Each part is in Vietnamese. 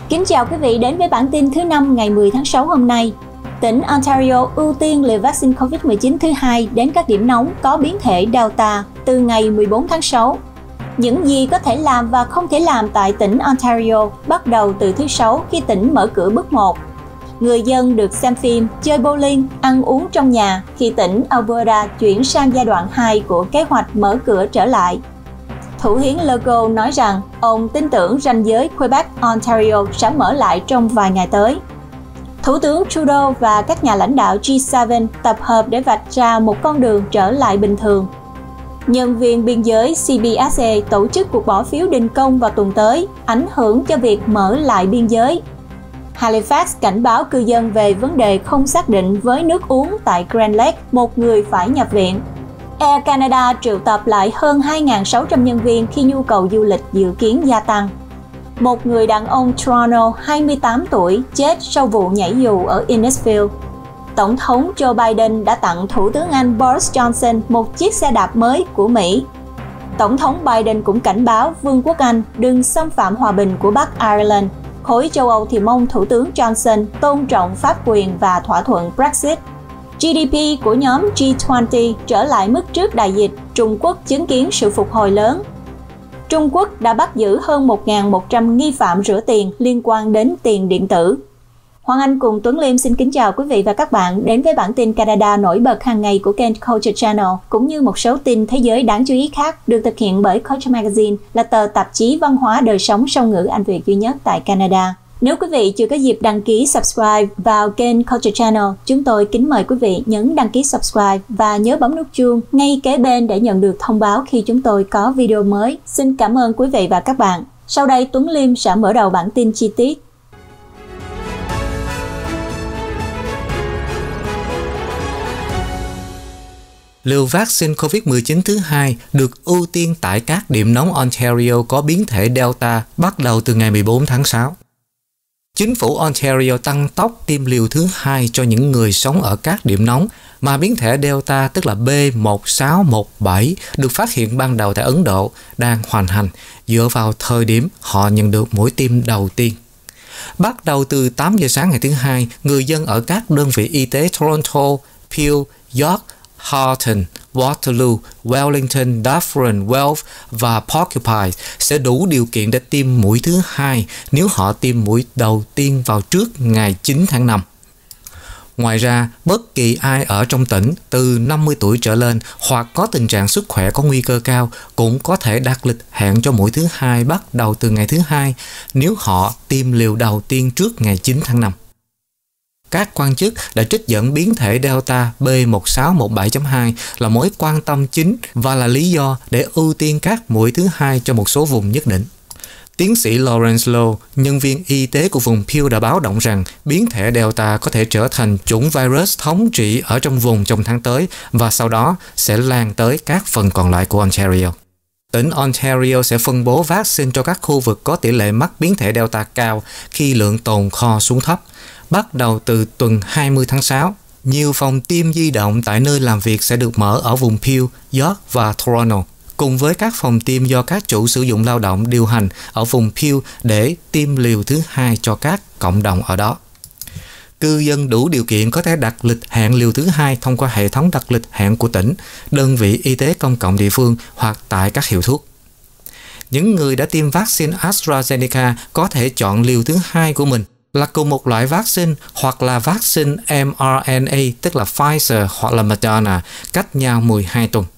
Kính chào quý vị đến với bản tin thứ 5 ngày 10 tháng 6 hôm nay. Tỉnh Ontario ưu tiên liều vaccine COVID-19 thứ hai đến các điểm nóng có biến thể Delta từ ngày 14 tháng 6. Những gì có thể làm và không thể làm tại tỉnh Ontario bắt đầu từ thứ Sáu khi tỉnh mở cửa bước 1. Người dân được xem phim, chơi bowling, ăn uống trong nhà khi tỉnh Alberta chuyển sang giai đoạn 2 của kế hoạch mở cửa trở lại. Thủ hiến Legault nói rằng ông tin tưởng ranh giới Quebec-Ontario sẽ mở lại trong vài ngày tới. Thủ tướng Trudeau và các nhà lãnh đạo G7 tập hợp để vạch ra một con đường trở lại bình thường. Nhân viên biên giới CBSA tổ chức cuộc bỏ phiếu đình công vào tuần tới, ảnh hưởng cho việc mở lại biên giới. Halifax cảnh báo cư dân về vấn đề không xác định với nước uống tại Grand Lake, một người phải nhập viện. Air Canada triệu tập lại hơn 2.600 nhân viên khi nhu cầu du lịch dự kiến gia tăng. Một người đàn ông Toronto 28 tuổi chết sau vụ nhảy dù ở Innisfil. Tổng thống Joe Biden đã tặng Thủ tướng Anh Boris Johnson một chiếc xe đạp mới của Mỹ. Tổng thống Biden cũng cảnh báo Vương quốc Anh đừng xâm phạm hòa bình của Bắc Ireland. Khối châu Âu thì mong Thủ tướng Johnson tôn trọng pháp quyền và thỏa thuận Brexit. GDP của nhóm G20 trở lại mức trước đại dịch, Trung Quốc chứng kiến sự phục hồi lớn. Trung Quốc đã bắt giữ hơn 1.100 nghi phạm rửa tiền liên quan đến tiền điện tử. Hoàng Anh cùng Tuấn Liêm xin kính chào quý vị và các bạn đến với bản tin Canada nổi bật hàng ngày của kênh Culture Channel, cũng như một số tin thế giới đáng chú ý khác được thực hiện bởi Culture Magazine, là tờ tạp chí văn hóa đời sống song ngữ Anh Việt duy nhất tại Canada. Nếu quý vị chưa có dịp đăng ký subscribe vào kênh Culture Channel, chúng tôi kính mời quý vị nhấn đăng ký subscribe và nhớ bấm nút chuông ngay kế bên để nhận được thông báo khi chúng tôi có video mới. Xin cảm ơn quý vị và các bạn. Sau đây Tuấn Liêm sẽ mở đầu bản tin chi tiết. Liều vaccine COVID-19 thứ hai được ưu tiên tại các điểm nóng Ontario có biến thể Delta bắt đầu từ ngày 14 tháng 6. Chính phủ Ontario tăng tốc tiêm liều thứ hai cho những người sống ở các điểm nóng mà biến thể Delta, tức là B1617, được phát hiện ban đầu tại Ấn Độ, đang hoành hành dựa vào thời điểm họ nhận được mũi tiêm đầu tiên. Bắt đầu từ 8 giờ sáng ngày thứ hai, người dân ở các đơn vị y tế Toronto, Peel, York, Halton, Waterloo, Wellington, Dufferin, Guelph và Porcupine sẽ đủ điều kiện để tiêm mũi thứ hai nếu họ tiêm mũi đầu tiên vào trước ngày 9 tháng 5. Ngoài ra, bất kỳ ai ở trong tỉnh từ 50 tuổi trở lên hoặc có tình trạng sức khỏe có nguy cơ cao cũng có thể đặt lịch hẹn cho mũi thứ hai bắt đầu từ ngày thứ hai nếu họ tiêm liều đầu tiên trước ngày 9 tháng 5. Các quan chức đã trích dẫn biến thể Delta B1617.2 là mối quan tâm chính và là lý do để ưu tiên các mũi thứ hai cho một số vùng nhất định. Tiến sĩ Lawrence Lowe, nhân viên y tế của vùng Peel, đã báo động rằng biến thể Delta có thể trở thành chủng virus thống trị ở trong vùng trong tháng tới và sau đó sẽ lan tới các phần còn lại của Ontario. Tỉnh Ontario sẽ phân bố vaccine cho các khu vực có tỷ lệ mắc biến thể Delta cao khi lượng tồn kho xuống thấp. Bắt đầu từ tuần 20 tháng 6, nhiều phòng tiêm di động tại nơi làm việc sẽ được mở ở vùng Peel, York và Toronto, cùng với các phòng tiêm do các chủ sử dụng lao động điều hành ở vùng Peel để tiêm liều thứ hai cho các cộng đồng ở đó. Cư dân đủ điều kiện có thể đặt lịch hẹn liều thứ hai thông qua hệ thống đặt lịch hẹn của tỉnh, đơn vị y tế công cộng địa phương hoặc tại các hiệu thuốc. Những người đã tiêm vaccine AstraZeneca có thể chọn liều thứ hai của mình là cùng một loại vaccine hoặc là vaccine mRNA, tức là Pfizer hoặc là Moderna, cách nhau 12 tuần.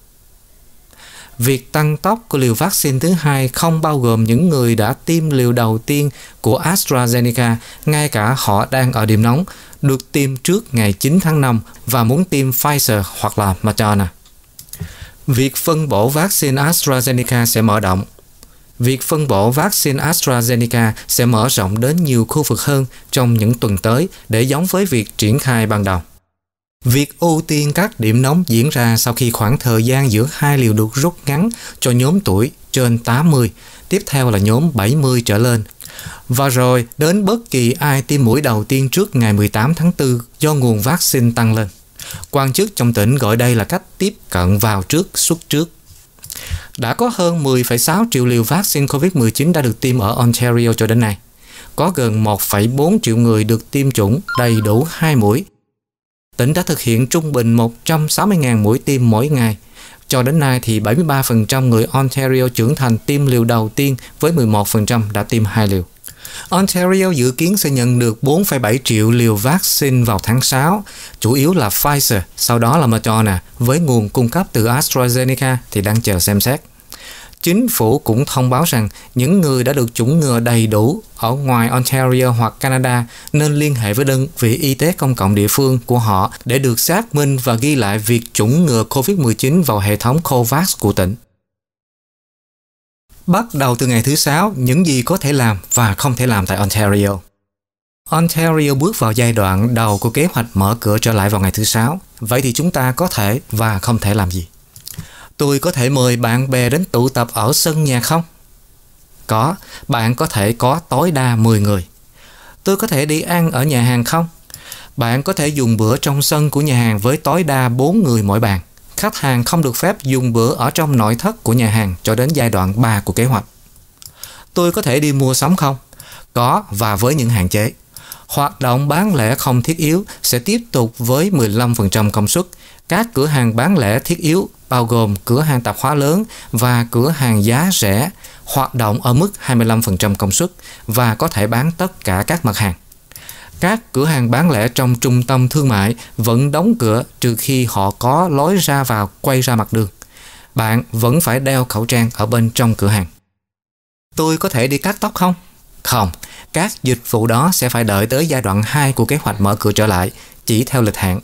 Việc tăng tốc của liều vaccine thứ hai không bao gồm những người đã tiêm liều đầu tiên của AstraZeneca, ngay cả họ đang ở điểm nóng, được tiêm trước ngày 9 tháng 5 và muốn tiêm Pfizer hoặc là Moderna. Việc phân bổ vaccine AstraZeneca sẽ mở rộng. Việc phân bổ vaccine AstraZeneca sẽ mở rộng đến nhiều khu vực hơn trong những tuần tới để giống với việc triển khai ban đầu. Việc ưu tiên các điểm nóng diễn ra sau khi khoảng thời gian giữa hai liều được rút ngắn cho nhóm tuổi trên 80, tiếp theo là nhóm 70 trở lên, và rồi đến bất kỳ ai tiêm mũi đầu tiên trước ngày 18 tháng 4 do nguồn vaccine tăng lên. Quan chức trong tỉnh gọi đây là cách tiếp cận vào trước, xuất trước. Đã có hơn 10,6 triệu liều vaccine COVID-19 đã được tiêm ở Ontario cho đến nay. có gần 1,4 triệu người được tiêm chủng đầy đủ 2 mũi. Tỉnh đã thực hiện trung bình 160.000 mũi tiêm mỗi ngày. Cho đến nay thì 73% người Ontario trưởng thành tiêm liều đầu tiên với 11% đã tiêm 2 liều. Ontario dự kiến sẽ nhận được 4,7 triệu liều vaccine vào tháng 6, chủ yếu là Pfizer, sau đó là Moderna, với nguồn cung cấp từ AstraZeneca thì đang chờ xem xét. Chính phủ cũng thông báo rằng những người đã được chủng ngừa đầy đủ ở ngoài Ontario hoặc Canada nên liên hệ với đơn vị y tế công cộng địa phương của họ để được xác minh và ghi lại việc chủng ngừa COVID-19 vào hệ thống COVAX của tỉnh. Bắt đầu từ ngày thứ 6, những gì có thể làm và không thể làm tại Ontario. Ontario bước vào giai đoạn đầu của kế hoạch mở cửa trở lại vào ngày thứ 6. Vậy thì chúng ta có thể và không thể làm gì? Tôi có thể mời bạn bè đến tụ tập ở sân nhà không? Có, bạn có thể có tối đa 10 người. Tôi có thể đi ăn ở nhà hàng không? Bạn có thể dùng bữa trong sân của nhà hàng với tối đa 4 người mỗi bàn. Khách hàng không được phép dùng bữa ở trong nội thất của nhà hàng cho đến giai đoạn 3 của kế hoạch. Tôi có thể đi mua sắm không? Có, và với những hạn chế. Hoạt động bán lẻ không thiết yếu sẽ tiếp tục với 15% công suất. Các cửa hàng bán lẻ thiết yếu bao gồm cửa hàng tạp hóa lớn và cửa hàng giá rẻ hoạt động ở mức 25% công suất và có thể bán tất cả các mặt hàng. Các cửa hàng bán lẻ trong trung tâm thương mại vẫn đóng cửa trừ khi họ có lối ra vào quay ra mặt đường. Bạn vẫn phải đeo khẩu trang ở bên trong cửa hàng. Tôi có thể đi cắt tóc không? Không, các dịch vụ đó sẽ phải đợi tới giai đoạn 2 của kế hoạch mở cửa trở lại, chỉ theo lịch hạn.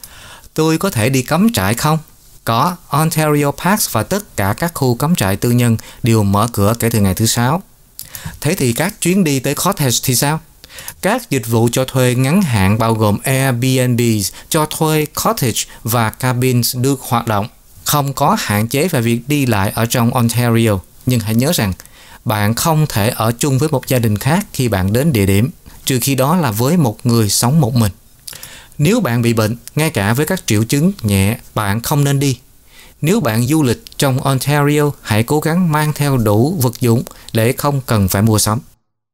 Tôi có thể đi cắm trại không? Có, Ontario Parks và tất cả các khu cắm trại tư nhân đều mở cửa kể từ ngày thứ 6. Thế thì các chuyến đi tới cottage thì sao? Các dịch vụ cho thuê ngắn hạn bao gồm Airbnb, cho thuê cottage và cabins được hoạt động. Không có hạn chế về việc đi lại ở trong Ontario, nhưng hãy nhớ rằng bạn không thể ở chung với một gia đình khác khi bạn đến địa điểm, trừ khi đó là với một người sống một mình. Nếu bạn bị bệnh, ngay cả với các triệu chứng nhẹ, bạn không nên đi. Nếu bạn du lịch trong Ontario, hãy cố gắng mang theo đủ vật dụng để không cần phải mua sắm.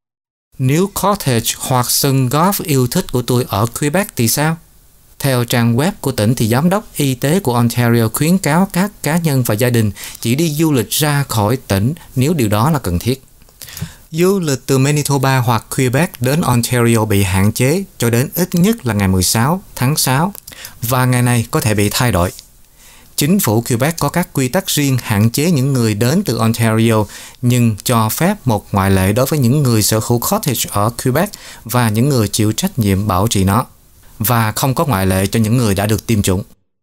Nếu cottage hoặc sân golf yêu thích của tôi ở Quebec thì sao? Theo trang web của tỉnh thì Giám đốc Y tế của Ontario khuyến cáo các cá nhân và gia đình chỉ đi du lịch ra khỏi tỉnh nếu điều đó là cần thiết. Du lịch từ Manitoba hoặc Quebec đến Ontario bị hạn chế cho đến ít nhất là ngày 16 tháng 6 và ngày này có thể bị thay đổi. Chính phủ Quebec có các quy tắc riêng hạn chế những người đến từ Ontario nhưng cho phép một ngoại lệ đối với những người sở hữu cottage ở Quebec và những người chịu trách nhiệm bảo trì nó, và không có ngoại lệ cho những người đã được tiêm chủng.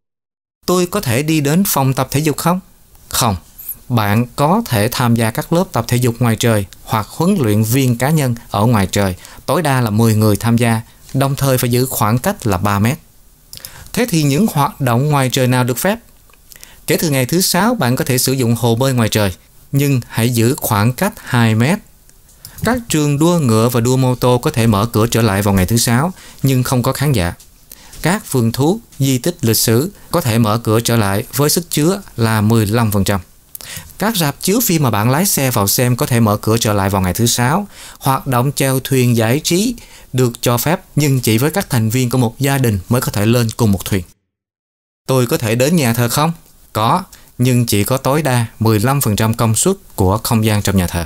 Tôi có thể đi đến phòng tập thể dục không? Không. Bạn có thể tham gia các lớp tập thể dục ngoài trời hoặc huấn luyện viên cá nhân ở ngoài trời, tối đa là 10 người tham gia, đồng thời phải giữ khoảng cách là 3 mét. Thế thì những hoạt động ngoài trời nào được phép? Kể từ ngày thứ 6, bạn có thể sử dụng hồ bơi ngoài trời, nhưng hãy giữ khoảng cách 2 mét. Các trường đua ngựa và đua mô tô có thể mở cửa trở lại vào ngày thứ 6, nhưng không có khán giả. Các vườn thú, di tích lịch sử có thể mở cửa trở lại với sức chứa là 15%. Các rạp chiếu phim mà bạn lái xe vào xem có thể mở cửa trở lại vào ngày thứ 6. Hoạt động chèo thuyền giải trí được cho phép nhưng chỉ với các thành viên của một gia đình mới có thể lên cùng một thuyền. Tôi có thể đến nhà thờ không? Có, nhưng chỉ có tối đa 15% công suất của không gian trong nhà thờ.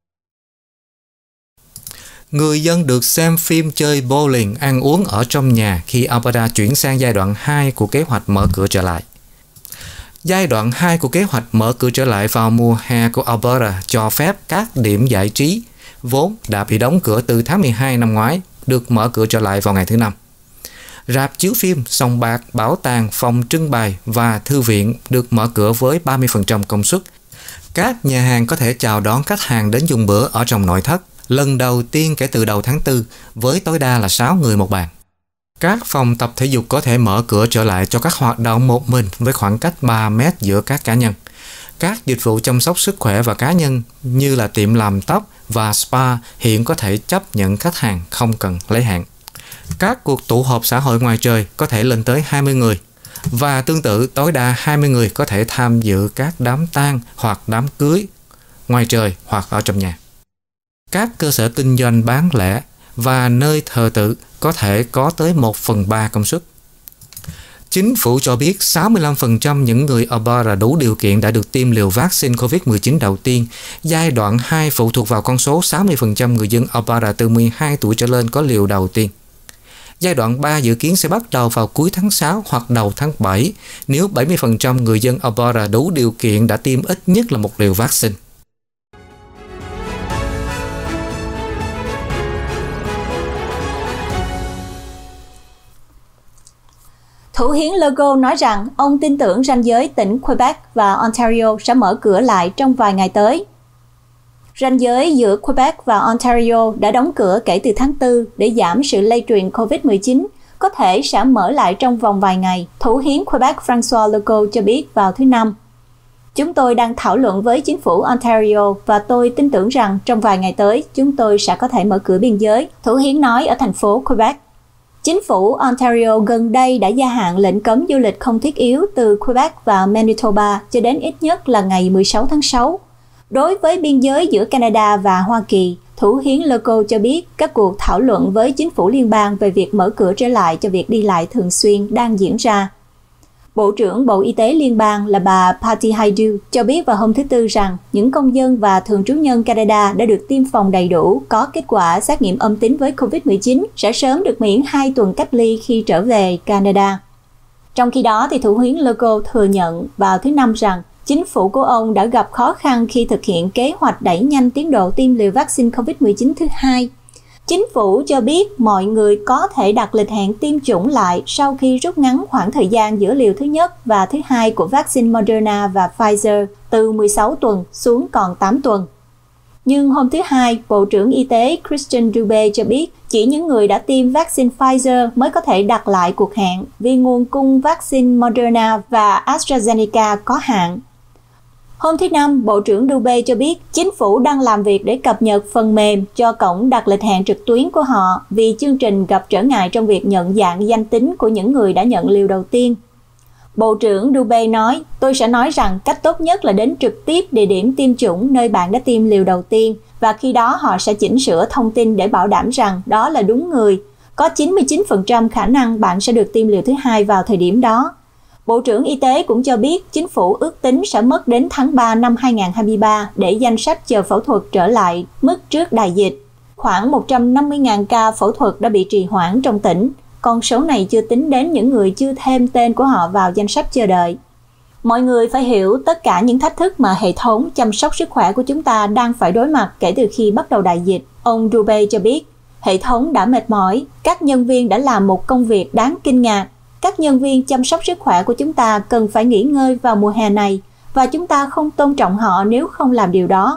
Người dân được xem phim, chơi bowling, ăn uống ở trong nhà khi Alberta chuyển sang giai đoạn 2 của kế hoạch mở cửa trở lại. Giai đoạn 2 của kế hoạch mở cửa trở lại vào mùa hè của Alberta cho phép các điểm giải trí vốn đã bị đóng cửa từ tháng 12 năm ngoái được mở cửa trở lại vào ngày thứ 5. Rạp chiếu phim, sòng bạc, bảo tàng, phòng trưng bày và thư viện được mở cửa với 30% công suất. Các nhà hàng có thể chào đón khách hàng đến dùng bữa ở trong nội thất lần đầu tiên kể từ đầu tháng 4 với tối đa là 6 người một bàn. Các phòng tập thể dục có thể mở cửa trở lại cho các hoạt động một mình với khoảng cách 3 mét giữa các cá nhân. Các dịch vụ chăm sóc sức khỏe và cá nhân như là tiệm làm tóc và spa hiện có thể chấp nhận khách hàng không cần lấy hạn. Các cuộc tụ họp xã hội ngoài trời có thể lên tới 20 người. Và tương tự, tối đa 20 người có thể tham dự các đám tang hoặc đám cưới ngoài trời hoặc ở trong nhà. các cơ sở kinh doanh bán lẻ và nơi thờ tự có thể có tới 1/3 công suất. Chính phủ cho biết 65% những người Alberta đủ điều kiện đã được tiêm liều vaccine COVID-19 đầu tiên. Giai đoạn 2 phụ thuộc vào con số 60% người dân Alberta từ 12 tuổi trở lên có liều đầu tiên. Giai đoạn 3 dự kiến sẽ bắt đầu vào cuối tháng 6 hoặc đầu tháng 7 nếu 70% người dân Alberta đủ điều kiện đã tiêm ít nhất là một liều vaccine. Thủ hiến Legault nói rằng ông tin tưởng ranh giới tỉnh Quebec và Ontario sẽ mở cửa lại trong vài ngày tới. Ranh giới giữa Quebec và Ontario đã đóng cửa kể từ tháng 4 để giảm sự lây truyền COVID-19, có thể sẽ mở lại trong vòng vài ngày, Thủ hiến Quebec François Legault cho biết vào thứ Năm. Chúng tôi đang thảo luận với chính phủ Ontario và tôi tin tưởng rằng trong vài ngày tới chúng tôi sẽ có thể mở cửa biên giới, Thủ hiến nói ở thành phố Quebec. Chính phủ Ontario gần đây đã gia hạn lệnh cấm du lịch không thiết yếu từ Quebec và Manitoba cho đến ít nhất là ngày 16 tháng 6. Đối với biên giới giữa Canada và Hoa Kỳ, Thủ hiến Legault cho biết các cuộc thảo luận với chính phủ liên bang về việc mở cửa trở lại cho việc đi lại thường xuyên đang diễn ra. Bộ trưởng Bộ Y tế Liên bang là bà Patty Hajdu cho biết vào hôm thứ Tư rằng những công dân và thường trú nhân Canada đã được tiêm phòng đầy đủ có kết quả xét nghiệm âm tính với COVID-19 sẽ sớm được miễn 2 tuần cách ly khi trở về Canada. Trong khi đó, thì Thủ hiến Legault thừa nhận vào thứ Năm rằng chính phủ của ông đã gặp khó khăn khi thực hiện kế hoạch đẩy nhanh tiến độ tiêm liều vaccine COVID-19 thứ hai. Chính phủ cho biết mọi người có thể đặt lịch hẹn tiêm chủng lại sau khi rút ngắn khoảng thời gian giữa liều thứ nhất và thứ hai của vaccine Moderna và Pfizer từ 16 tuần xuống còn 8 tuần. Nhưng hôm thứ Hai, Bộ trưởng Y tế Christian Dubé cho biết chỉ những người đã tiêm vaccine Pfizer mới có thể đặt lại cuộc hẹn vì nguồn cung vaccine Moderna và AstraZeneca có hạn. Hôm thứ Năm, Bộ trưởng Dubé cho biết chính phủ đang làm việc để cập nhật phần mềm cho cổng đặt lịch hẹn trực tuyến của họ vì chương trình gặp trở ngại trong việc nhận dạng danh tính của những người đã nhận liều đầu tiên. Bộ trưởng Dubé nói, tôi sẽ nói rằng cách tốt nhất là đến trực tiếp địa điểm tiêm chủng nơi bạn đã tiêm liều đầu tiên và khi đó họ sẽ chỉnh sửa thông tin để bảo đảm rằng đó là đúng người. Có 99% khả năng bạn sẽ được tiêm liều thứ hai vào thời điểm đó. Bộ trưởng Y tế cũng cho biết chính phủ ước tính sẽ mất đến tháng 3 năm 2023 để danh sách chờ phẫu thuật trở lại mức trước đại dịch. Khoảng 150.000 ca phẫu thuật đã bị trì hoãn trong tỉnh. Con số này chưa tính đến những người chưa thêm tên của họ vào danh sách chờ đợi. Mọi người phải hiểu tất cả những thách thức mà hệ thống chăm sóc sức khỏe của chúng ta đang phải đối mặt kể từ khi bắt đầu đại dịch. Ông Dubé cho biết, hệ thống đã mệt mỏi, các nhân viên đã làm một công việc đáng kinh ngạc. Các nhân viên chăm sóc sức khỏe của chúng ta cần phải nghỉ ngơi vào mùa hè này và chúng ta không tôn trọng họ nếu không làm điều đó.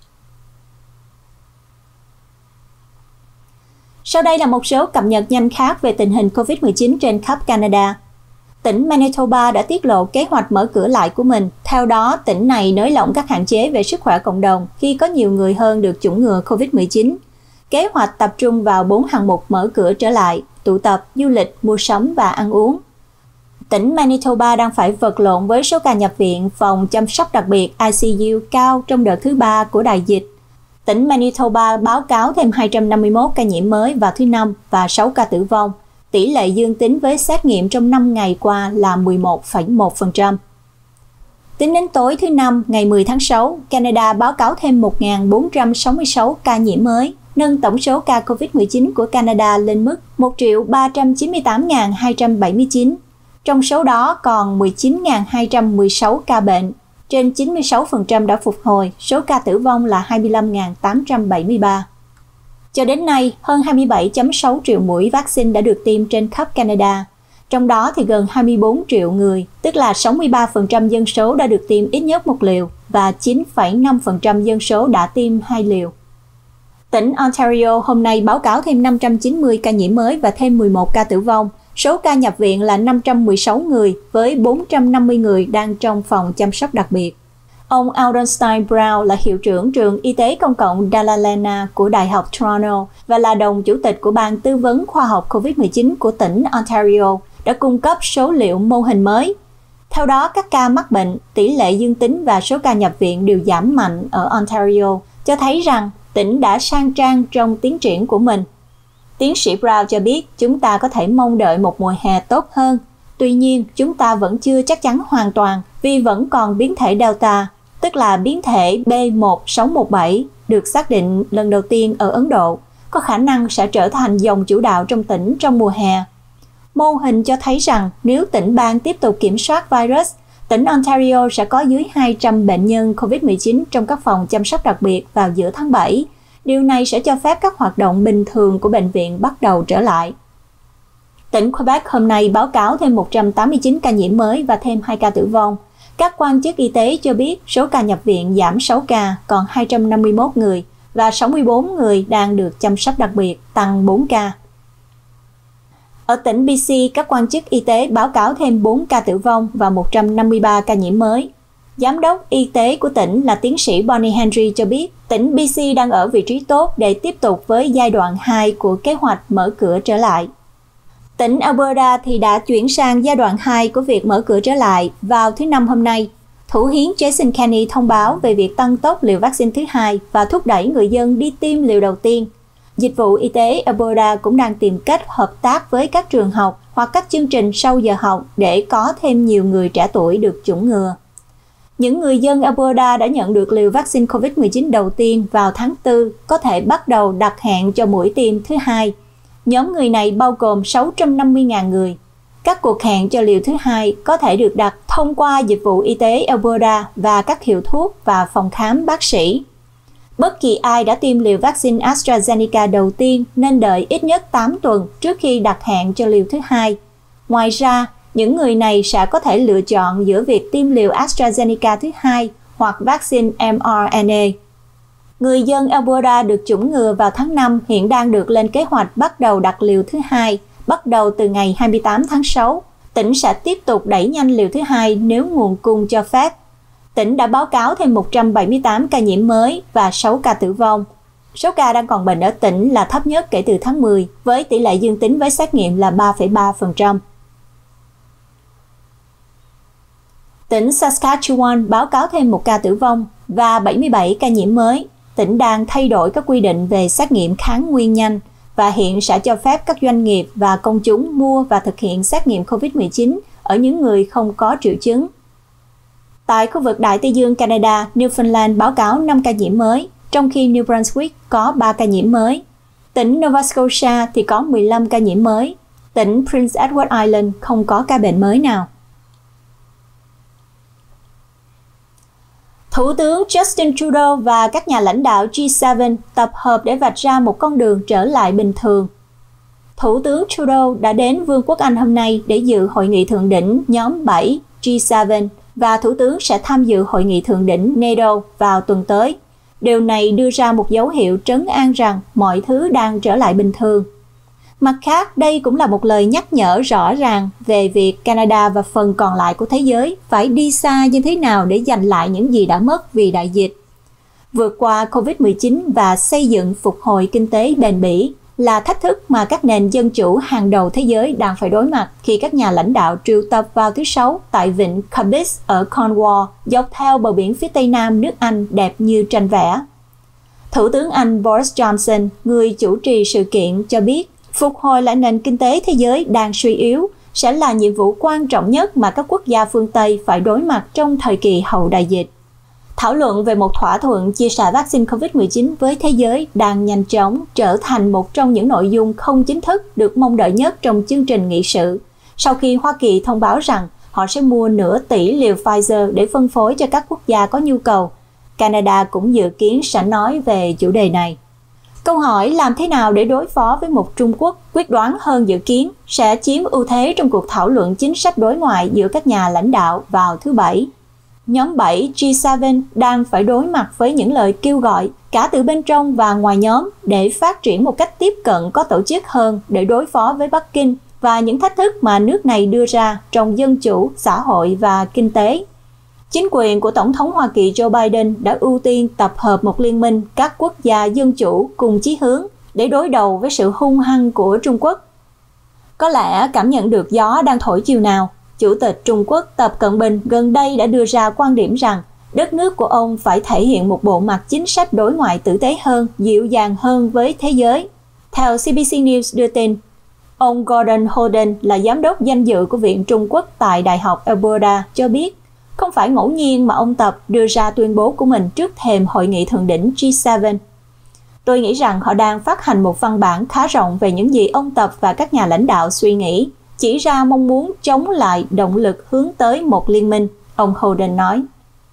Sau đây là một số cập nhật nhanh khác về tình hình COVID-19 trên khắp Canada. Tỉnh Manitoba đã tiết lộ kế hoạch mở cửa lại của mình. Theo đó, tỉnh này nới lỏng các hạn chế về sức khỏe cộng đồng khi có nhiều người hơn được chủng ngừa COVID-19. Kế hoạch tập trung vào 4 hạng mục mở cửa trở lại: tụ tập, du lịch, mua sắm và ăn uống. Tỉnh Manitoba đang phải vật lộn với số ca nhập viện phòng chăm sóc đặc biệt ICU cao trong đợt thứ 3 của đại dịch. Tỉnh Manitoba báo cáo thêm 251 ca nhiễm mới vào thứ Năm và 6 ca tử vong. Tỷ lệ dương tính với xét nghiệm trong 5 ngày qua là 11,1%. Tính đến tối thứ Năm, ngày 10 tháng 6, Canada báo cáo thêm 1.466 ca nhiễm mới, nâng tổng số ca COVID-19 của Canada lên mức 1.398.279. Trong số đó còn 19.216 ca bệnh. Trên 96% đã phục hồi, số ca tử vong là 25.873. Cho đến nay, hơn 27,6 triệu mũi vaccine đã được tiêm trên khắp Canada. Trong đó thì gần 24 triệu người, tức là 63% dân số đã được tiêm ít nhất một liều và 9,5% dân số đã tiêm 2 liều. Tỉnh Ontario hôm nay báo cáo thêm 590 ca nhiễm mới và thêm 11 ca tử vong. Số ca nhập viện là 516 người với 450 người đang trong phòng chăm sóc đặc biệt. Ông Alden Stein-Brown là hiệu trưởng trường y tế công cộng Dalalena của Đại học Toronto và là đồng chủ tịch của ban tư vấn khoa học COVID-19 của tỉnh Ontario, đã cung cấp số liệu mô hình mới. Theo đó, các ca mắc bệnh, tỷ lệ dương tính và số ca nhập viện đều giảm mạnh ở Ontario, cho thấy rằng tỉnh đã sang trang trong tiến triển của mình. Tiến sĩ Brown cho biết chúng ta có thể mong đợi một mùa hè tốt hơn. Tuy nhiên, chúng ta vẫn chưa chắc chắn hoàn toàn vì vẫn còn biến thể Delta, tức là biến thể B1617 được xác định lần đầu tiên ở Ấn Độ, có khả năng sẽ trở thành dòng chủ đạo trong tỉnh trong mùa hè. Mô hình cho thấy rằng nếu tỉnh bang tiếp tục kiểm soát virus, tỉnh Ontario sẽ có dưới 200 bệnh nhân COVID-19 trong các phòng chăm sóc đặc biệt vào giữa tháng 7. Điều này sẽ cho phép các hoạt động bình thường của bệnh viện bắt đầu trở lại. Tỉnh Quebec hôm nay báo cáo thêm 189 ca nhiễm mới và thêm 2 ca tử vong. Các quan chức y tế cho biết số ca nhập viện giảm 6 ca, còn 251 người, và 64 người đang được chăm sóc đặc biệt, tăng 4 ca. Ở tỉnh BC, các quan chức y tế báo cáo thêm 4 ca tử vong và 153 ca nhiễm mới. Giám đốc y tế của tỉnh là tiến sĩ Bonnie Henry cho biết tỉnh BC đang ở vị trí tốt để tiếp tục với giai đoạn 2 của kế hoạch mở cửa trở lại. Tỉnh Alberta thì đã chuyển sang giai đoạn 2 của việc mở cửa trở lại vào thứ Năm hôm nay. Thủ hiến Jason Kenney thông báo về việc tăng tốc liều vaccine thứ 2 và thúc đẩy người dân đi tiêm liều đầu tiên. Dịch vụ y tế Alberta cũng đang tìm cách hợp tác với các trường học hoặc các chương trình sau giờ học để có thêm nhiều người trẻ tuổi được chủng ngừa. Những người dân Alberta đã nhận được liều vaccine COVID-19 đầu tiên vào tháng 4 có thể bắt đầu đặt hẹn cho mũi tiêm thứ 2. Nhóm người này bao gồm 650.000 người. Các cuộc hẹn cho liều thứ 2 có thể được đặt thông qua dịch vụ y tế Alberta và các hiệu thuốc và phòng khám bác sĩ. Bất kỳ ai đã tiêm liều vaccine AstraZeneca đầu tiên nên đợi ít nhất 8 tuần trước khi đặt hẹn cho liều thứ 2. Ngoài ra, những người này sẽ có thể lựa chọn giữa việc tiêm liều AstraZeneca thứ 2 hoặc vaccine mRNA. Người dân Alberta được chủng ngừa vào tháng 5 hiện đang được lên kế hoạch bắt đầu đặt liều thứ 2, bắt đầu từ ngày 28 tháng 6. Tỉnh sẽ tiếp tục đẩy nhanh liều thứ 2 nếu nguồn cung cho phép. Tỉnh đã báo cáo thêm 178 ca nhiễm mới và 6 ca tử vong. Số ca đang còn bệnh ở tỉnh là thấp nhất kể từ tháng 10, với tỷ lệ dương tính với xét nghiệm là 3,3%. Tỉnh Saskatchewan báo cáo thêm 1 ca tử vong và 77 ca nhiễm mới. Tỉnh đang thay đổi các quy định về xét nghiệm kháng nguyên nhanh và hiện sẽ cho phép các doanh nghiệp và công chúng mua và thực hiện xét nghiệm COVID-19 ở những người không có triệu chứng. Tại khu vực Đại Tây Dương Canada, Newfoundland báo cáo 5 ca nhiễm mới, trong khi New Brunswick có 3 ca nhiễm mới. Tỉnh Nova Scotia thì có 15 ca nhiễm mới. Tỉnh Prince Edward Island không có ca bệnh mới nào. Thủ tướng Justin Trudeau và các nhà lãnh đạo G7 tập hợp để vạch ra một con đường trở lại bình thường. Thủ tướng Trudeau đã đến Vương quốc Anh hôm nay để dự hội nghị thượng đỉnh nhóm 7 G7 và Thủ tướng sẽ tham dự hội nghị thượng đỉnh NATO vào tuần tới. Điều này đưa ra một dấu hiệu trấn an rằng mọi thứ đang trở lại bình thường. Mặt khác, đây cũng là một lời nhắc nhở rõ ràng về việc Canada và phần còn lại của thế giới phải đi xa như thế nào để giành lại những gì đã mất vì đại dịch. Vượt qua COVID-19 và xây dựng phục hồi kinh tế bền bỉ là thách thức mà các nền dân chủ hàng đầu thế giới đang phải đối mặt khi các nhà lãnh đạo triệu tập vào thứ Sáu tại vịnh Cadiz ở Cornwall, dọc theo bờ biển phía tây nam nước Anh đẹp như tranh vẽ. Thủ tướng Anh Boris Johnson, người chủ trì sự kiện, cho biết phục hồi lại nền kinh tế thế giới đang suy yếu sẽ là nhiệm vụ quan trọng nhất mà các quốc gia phương Tây phải đối mặt trong thời kỳ hậu đại dịch. Thảo luận về một thỏa thuận chia sẻ vaccine COVID-19 với thế giới đang nhanh chóng trở thành một trong những nội dung không chính thức được mong đợi nhất trong chương trình nghị sự, sau khi Hoa Kỳ thông báo rằng họ sẽ mua nửa tỷ liều Pfizer để phân phối cho các quốc gia có nhu cầu. Canada cũng dự kiến sẽ nói về chủ đề này. Câu hỏi làm thế nào để đối phó với một Trung Quốc quyết đoán hơn dự kiến sẽ chiếm ưu thế trong cuộc thảo luận chính sách đối ngoại giữa các nhà lãnh đạo vào thứ Bảy. Nhóm 7 G7 đang phải đối mặt với những lời kêu gọi cả từ bên trong và ngoài nhóm để phát triển một cách tiếp cận có tổ chức hơn để đối phó với Bắc Kinh và những thách thức mà nước này đưa ra trong dân chủ, xã hội và kinh tế. Chính quyền của Tổng thống Hoa Kỳ Joe Biden đã ưu tiên tập hợp một liên minh các quốc gia dân chủ cùng chí hướng để đối đầu với sự hung hăng của Trung Quốc. Có lẽ cảm nhận được gió đang thổi chiều nào, Chủ tịch Trung Quốc Tập Cận Bình gần đây đã đưa ra quan điểm rằng Đất nước của ông phải thể hiện một bộ mặt chính sách đối ngoại tử tế hơn, dịu dàng hơn với thế giới. Theo CBC News đưa tin, ông Gordon Holden là giám đốc danh dự của Viện Trung Quốc tại Đại học Alberta cho biết, không phải ngẫu nhiên mà ông Tập đưa ra tuyên bố của mình trước thềm hội nghị thượng đỉnh G7. Tôi nghĩ rằng họ đang phát hành một văn bản khá rộng về những gì ông Tập và các nhà lãnh đạo suy nghĩ, chỉ ra mong muốn chống lại động lực hướng tới một liên minh, ông Holden nói.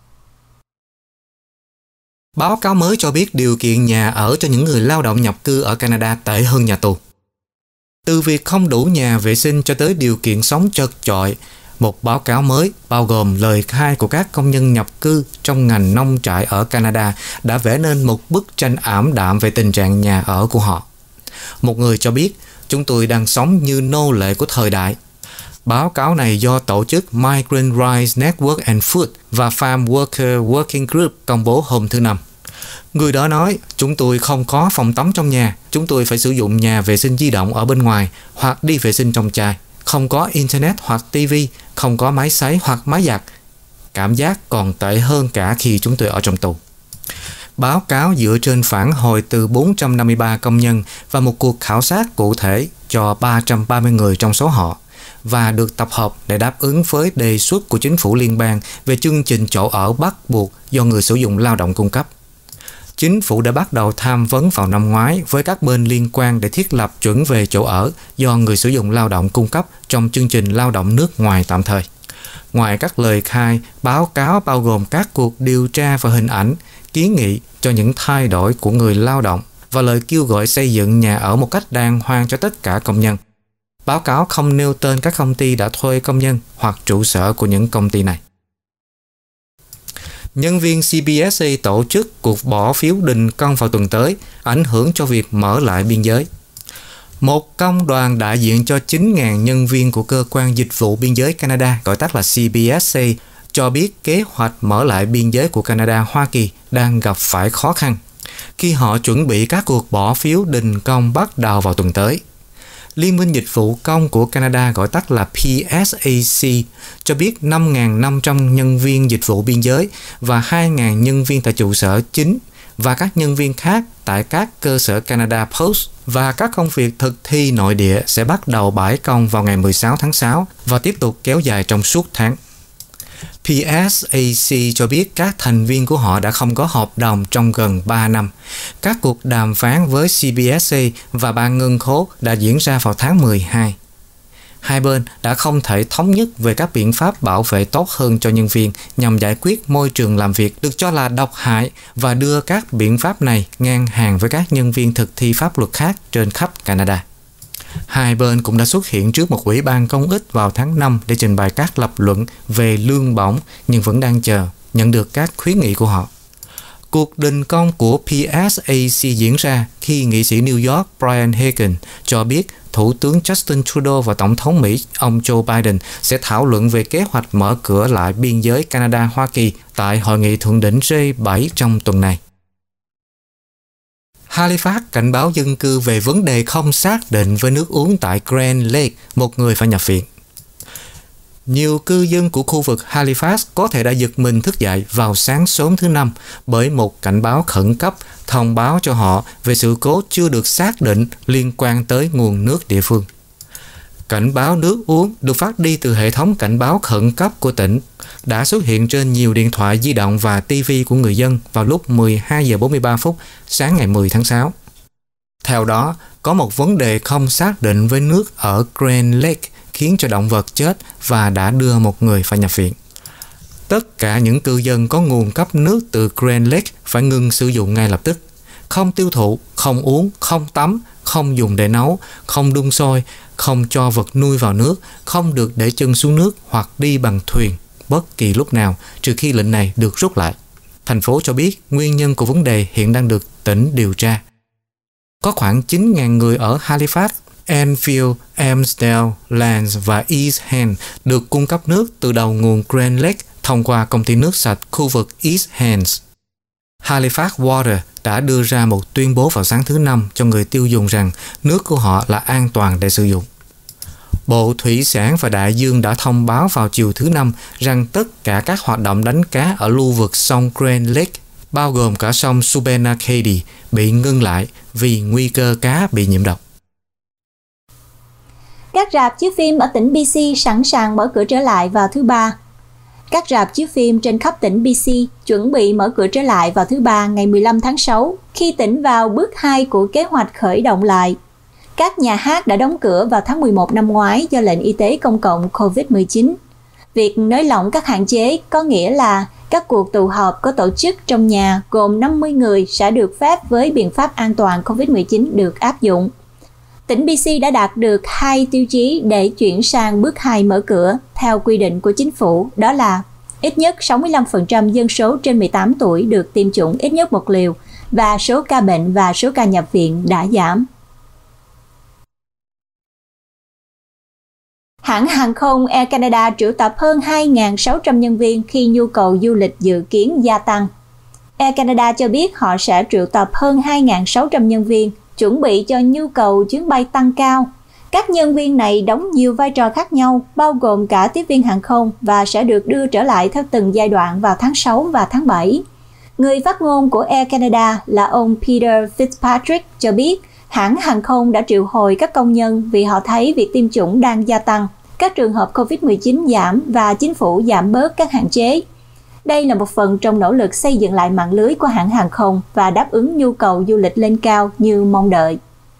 Báo cáo mới cho biết điều kiện nhà ở cho những người lao động nhập cư ở Canada tệ hơn nhà tù. Từ việc không đủ nhà vệ sinh cho tới điều kiện sống chật chội, một báo cáo mới bao gồm lời khai của các công nhân nhập cư trong ngành nông trại ở Canada đã vẽ nên một bức tranh ảm đạm về tình trạng nhà ở của họ. Một người cho biết, chúng tôi đang sống như nô lệ của thời đại. Báo cáo này do tổ chức Migrant Rights Network and Food và Farm Worker Working Group công bố hôm thứ Năm. Người đó nói, chúng tôi không có phòng tắm trong nhà, chúng tôi phải sử dụng nhà vệ sinh di động ở bên ngoài hoặc đi vệ sinh trong chai. Không có Internet hoặc TV, không có máy sấy hoặc máy giặt. Cảm giác còn tệ hơn cả khi chúng tôi ở trong tù. Báo cáo dựa trên phản hồi từ 453 công nhân và một cuộc khảo sát cụ thể cho 330 người trong số họ và được tập hợp để đáp ứng với đề xuất của chính phủ liên bang về chương trình chỗ ở bắt buộc do người sử dụng lao động cung cấp. Chính phủ đã bắt đầu tham vấn vào năm ngoái với các bên liên quan để thiết lập chuẩn về chỗ ở do người sử dụng lao động cung cấp trong chương trình lao động nước ngoài tạm thời. Ngoài các lời khai, báo cáo bao gồm các cuộc điều tra và hình ảnh, kiến nghị cho những thay đổi của người lao động và lời kêu gọi xây dựng nhà ở một cách đàng hoàng cho tất cả công nhân. Báo cáo không nêu tên các công ty đã thuê công nhân hoặc trụ sở của những công ty này. Nhân viên CBSA tổ chức cuộc bỏ phiếu đình công vào tuần tới, ảnh hưởng cho việc mở lại biên giới. Một công đoàn đại diện cho 9.000 nhân viên của Cơ quan Dịch vụ Biên giới Canada, gọi tắt là CBSA, cho biết kế hoạch mở lại biên giới của Canada-Hoa Kỳ đang gặp phải khó khăn khi họ chuẩn bị các cuộc bỏ phiếu đình công bắt đầu vào tuần tới. Liên minh Dịch vụ Công của Canada, gọi tắt là PSAC, cho biết 5.500 nhân viên dịch vụ biên giới và 2.000 nhân viên tại trụ sở chính và các nhân viên khác tại các cơ sở Canada Post và các công việc thực thi nội địa sẽ bắt đầu bãi công vào ngày 16 tháng 6 và tiếp tục kéo dài trong suốt tháng. PSAC cho biết các thành viên của họ đã không có hợp đồng trong gần 3 năm. Các cuộc đàm phán với CBSA và Ban Ngân khố đã diễn ra vào tháng 12. Hai bên đã không thể thống nhất về các biện pháp bảo vệ tốt hơn cho nhân viên nhằm giải quyết môi trường làm việc được cho là độc hại và đưa các biện pháp này ngang hàng với các nhân viên thực thi pháp luật khác trên khắp Canada. Hai bên cũng đã xuất hiện trước một ủy ban công ích vào tháng 5 để trình bày các lập luận về lương bổng nhưng vẫn đang chờ nhận được các khuyến nghị của họ. Cuộc đình công của PSAC diễn ra khi nghị sĩ New York Brian Hagan cho biết Thủ tướng Justin Trudeau và Tổng thống Mỹ ông Joe Biden sẽ thảo luận về kế hoạch mở cửa lại biên giới Canada-Hoa Kỳ tại hội nghị thượng đỉnh G7 trong tuần này. Halifax cảnh báo dân cư về vấn đề không xác định với nước uống tại Grand Lake, một người phải nhập viện. Nhiều cư dân của khu vực Halifax có thể đã giật mình thức dậy vào sáng sớm thứ Năm bởi một cảnh báo khẩn cấp thông báo cho họ về sự cố chưa được xác định liên quan tới nguồn nước địa phương. Cảnh báo nước uống được phát đi từ hệ thống cảnh báo khẩn cấp của tỉnh đã xuất hiện trên nhiều điện thoại di động và TV của người dân vào lúc 12 giờ 43 phút sáng ngày 10 tháng 6. Theo đó, có một vấn đề không xác định với nước ở Grand Lake khiến cho động vật chết và đã đưa một người phải nhập viện. Tất cả những cư dân có nguồn cấp nước từ Grand Lake phải ngừng sử dụng ngay lập tức. Không tiêu thụ, không uống, không tắm, không dùng để nấu, không đun sôi, không cho vật nuôi vào nước, không được để chân xuống nước hoặc đi bằng thuyền bất kỳ lúc nào trừ khi lệnh này được rút lại. Thành phố cho biết nguyên nhân của vấn đề hiện đang được tỉnh điều tra. Có khoảng 9.000 người ở Halifax, Enfield, Amsdale, Lance và East End được cung cấp nước từ đầu nguồn Grand Lake thông qua công ty nước sạch khu vực East End. Halifax Water đã đưa ra một tuyên bố vào sáng thứ Năm cho người tiêu dùng rằng nước của họ là an toàn để sử dụng. Bộ Thủy sản và Đại dương đã thông báo vào chiều thứ Năm rằng tất cả các hoạt động đánh cá ở lưu vực sông Grand Lake, bao gồm cả sông Shubenacadie, bị ngưng lại vì nguy cơ cá bị nhiễm độc. Các rạp chiếu phim ở tỉnh BC sẵn sàng mở cửa trở lại vào thứ Ba. Các rạp chiếu phim trên khắp tỉnh BC chuẩn bị mở cửa trở lại vào thứ Ba ngày 15 tháng 6, khi tỉnh vào bước 2 của kế hoạch khởi động lại. Các nhà hát đã đóng cửa vào tháng 11 năm ngoái do lệnh y tế công cộng COVID-19. Việc nới lỏng các hạn chế có nghĩa là các cuộc tụ họp có tổ chức trong nhà gồm 50 người sẽ được phép với biện pháp an toàn COVID-19 được áp dụng. Tỉnh BC đã đạt được 2 tiêu chí để chuyển sang bước 2 mở cửa theo quy định của chính phủ, đó là ít nhất 65% dân số trên 18 tuổi được tiêm chủng ít nhất một liều và số ca bệnh và số ca nhập viện đã giảm. Hãng hàng không Air Canada triệu tập hơn 2.600 nhân viên khi nhu cầu du lịch dự kiến gia tăng. Air Canada cho biết họ sẽ triệu tập hơn 2.600 nhân viên chuẩn bị cho nhu cầu chuyến bay tăng cao. Các nhân viên này đóng nhiều vai trò khác nhau, bao gồm cả tiếp viên hàng không và sẽ được đưa trở lại theo từng giai đoạn vào tháng 6 và tháng 7. Người phát ngôn của Air Canada là ông Peter Fitzpatrick cho biết hãng hàng không đã triệu hồi các công nhân vì họ thấy việc tiêm chủng đang gia tăng, các trường hợp COVID-19 giảm và chính phủ giảm bớt các hạn chế. Đây là một phần trong nỗ lực xây dựng lại mạng lưới của hãng hàng không và đáp ứng nhu cầu du lịch lên cao như mong đợi.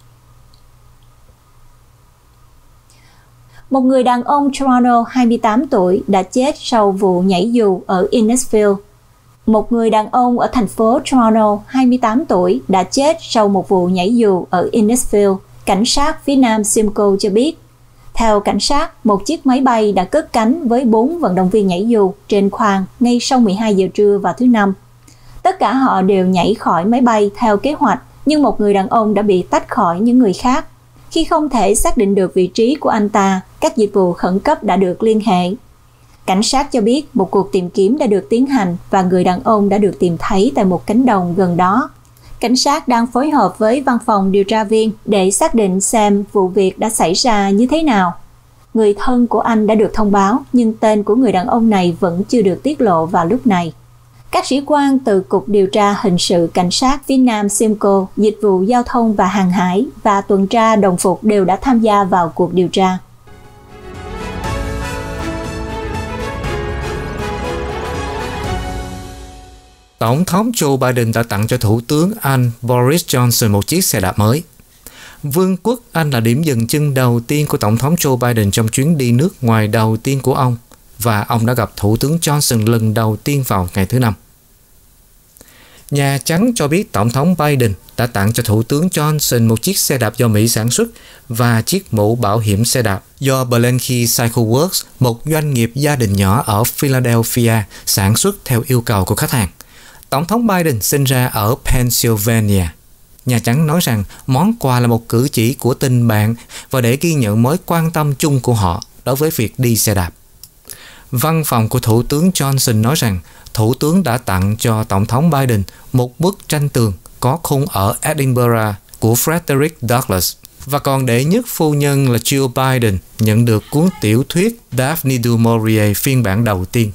Một người đàn ông Toronto 28 tuổi đã chết sau vụ nhảy dù ở Innisfil. Một người đàn ông ở thành phố Toronto 28 tuổi đã chết sau một vụ nhảy dù ở Innisfil, cảnh sát phía nam Simcoe cho biết. Theo cảnh sát, một chiếc máy bay đã cất cánh với 4 vận động viên nhảy dù trên khoang ngay sau 12 giờ trưa vào thứ Năm. Tất cả họ đều nhảy khỏi máy bay theo kế hoạch, nhưng một người đàn ông đã bị tách khỏi những người khác. Khi không thể xác định được vị trí của anh ta, các dịch vụ khẩn cấp đã được liên hệ. Cảnh sát cho biết một cuộc tìm kiếm đã được tiến hành và người đàn ông đã được tìm thấy tại một cánh đồng gần đó. Cảnh sát đang phối hợp với văn phòng điều tra viên để xác định xem vụ việc đã xảy ra như thế nào. Người thân của anh đã được thông báo, nhưng tên của người đàn ông này vẫn chưa được tiết lộ vào lúc này. Các sĩ quan từ Cục Điều tra Hình sự Cảnh sát phía Nam Simcoe, Dịch vụ Giao thông và Hàng hải và tuần tra đồng phục đều đã tham gia vào cuộc điều tra. Tổng thống Joe Biden đã tặng cho Thủ tướng Anh Boris Johnson một chiếc xe đạp mới. Vương quốc Anh là điểm dừng chân đầu tiên của Tổng thống Joe Biden trong chuyến đi nước ngoài đầu tiên của ông, và ông đã gặp Thủ tướng Johnson lần đầu tiên vào ngày thứ Năm. Nhà Trắng cho biết Tổng thống Biden đã tặng cho Thủ tướng Johnson một chiếc xe đạp do Mỹ sản xuất và chiếc mũ bảo hiểm xe đạp do Blanky Cycle Works, một doanh nghiệp gia đình nhỏ ở Philadelphia, sản xuất theo yêu cầu của khách hàng. Tổng thống Biden sinh ra ở Pennsylvania. Nhà Trắng nói rằng món quà là một cử chỉ của tình bạn và để ghi nhận mối quan tâm chung của họ đối với việc đi xe đạp. Văn phòng của Thủ tướng Johnson nói rằng Thủ tướng đã tặng cho Tổng thống Biden một bức tranh tường có khung ở Edinburgh của Frederick Douglass, và còn đệ nhất phu nhân là Jill Biden nhận được cuốn tiểu thuyết Daphne du Maurier phiên bản đầu tiên.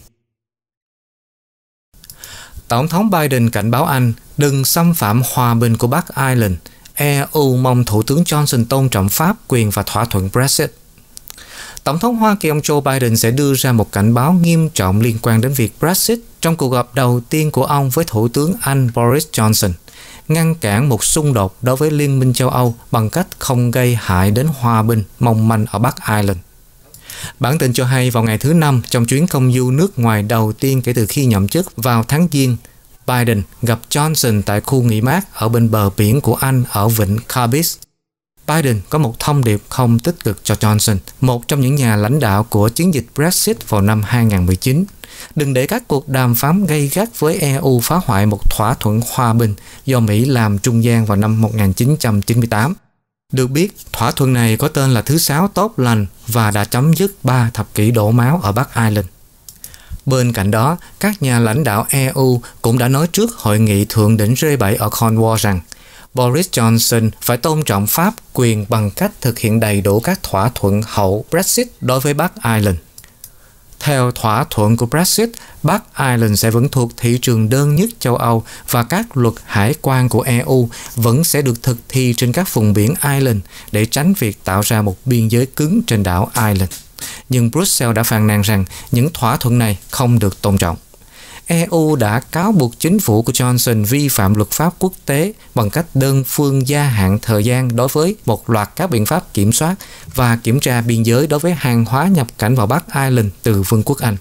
Tổng thống Biden cảnh báo Anh đừng xâm phạm hòa bình của Bắc Ireland. EU mong Thủ tướng Johnson tôn trọng pháp quyền và thỏa thuận Brexit. Tổng thống Hoa Kỳ ông Joe Biden sẽ đưa ra một cảnh báo nghiêm trọng liên quan đến việc Brexit trong cuộc gặp đầu tiên của ông với Thủ tướng Anh Boris Johnson, ngăn cản một xung đột đối với Liên minh châu Âu bằng cách không gây hại đến hòa bình mong manh ở Bắc Ireland. Bản tin cho hay vào ngày thứ Năm trong chuyến công du nước ngoài đầu tiên kể từ khi nhậm chức vào tháng Giêng, Biden gặp Johnson tại khu nghỉ mát ở bên bờ biển của Anh ở vịnh Carbis. Biden có một thông điệp không tích cực cho Johnson, một trong những nhà lãnh đạo của chiến dịch Brexit vào năm 2019. Đừng để các cuộc đàm phán gay gắt với EU phá hoại một thỏa thuận hòa bình do Mỹ làm trung gian vào năm 1998. Được biết, thỏa thuận này có tên là Thứ Sáu tốt lành và đã chấm dứt 3 thập kỷ đổ máu ở Bắc Ireland. Bên cạnh đó, các nhà lãnh đạo EU cũng đã nói trước hội nghị thượng đỉnh G7 ở Cornwall rằng Boris Johnson phải tôn trọng pháp quyền bằng cách thực hiện đầy đủ các thỏa thuận hậu Brexit đối với Bắc Ireland. Theo thỏa thuận của Brexit, Bắc Ireland sẽ vẫn thuộc thị trường đơn nhất châu Âu và các luật hải quan của EU vẫn sẽ được thực thi trên các vùng biển Ireland để tránh việc tạo ra một biên giới cứng trên đảo Ireland. Nhưng Brussels đã phàn nàn rằng những thỏa thuận này không được tôn trọng. EU đã cáo buộc chính phủ của Johnson vi phạm luật pháp quốc tế bằng cách đơn phương gia hạn thời gian đối với một loạt các biện pháp kiểm soát và kiểm tra biên giới đối với hàng hóa nhập cảnh vào Bắc Ireland từ Vương quốc Anh.